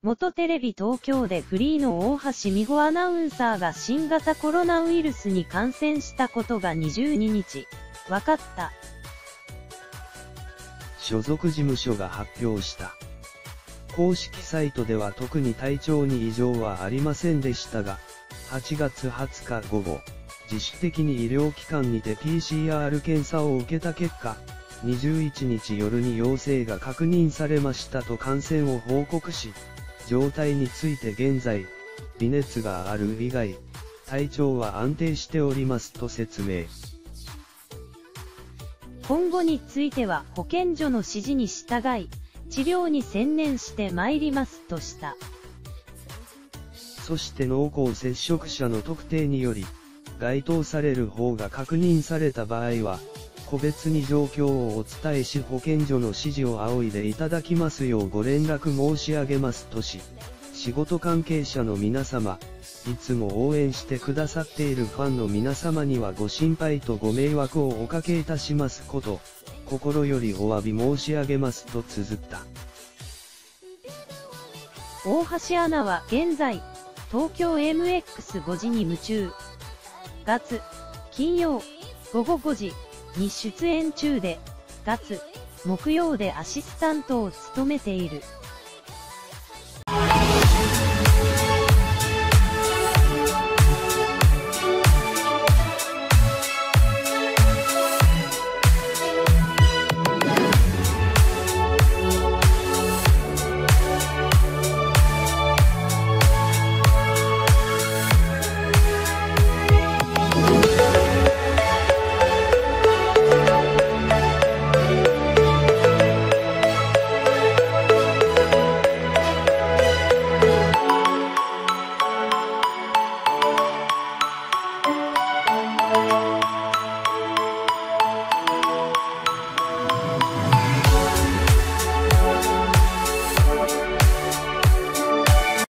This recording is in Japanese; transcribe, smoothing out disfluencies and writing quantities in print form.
元テレビ東京でフリーの大橋美穂アナウンサーが新型コロナウイルスに感染したことが22日、分かった。 所属事務所が発表した。公式サイトでは特に体調に異常はありませんでしたが、8月20日午後、自主的に医療機関にて PCR 検査を受けた結果、21日夜に陽性が確認されましたと感染を報告し、状態について現在、微熱がある以外、体調は安定しておりますと説明。 今後については保健所の指示に従い、治療に専念して参りますとした。 そして濃厚接触者の特定により、該当される方が確認された場合は、個別に状況をお伝えし保健所の指示を仰いでいただきますようご連絡申し上げますとし、仕事関係者の皆様、いつも応援してくださっているファンの皆様にはご心配とご迷惑をおかけいたしますこと、心よりお詫び申し上げますと綴った。 大橋アナは現在、東京 MX5 時に夢中。月、金曜、午後5時に出演中で、月、木曜でアシスタントを務めている。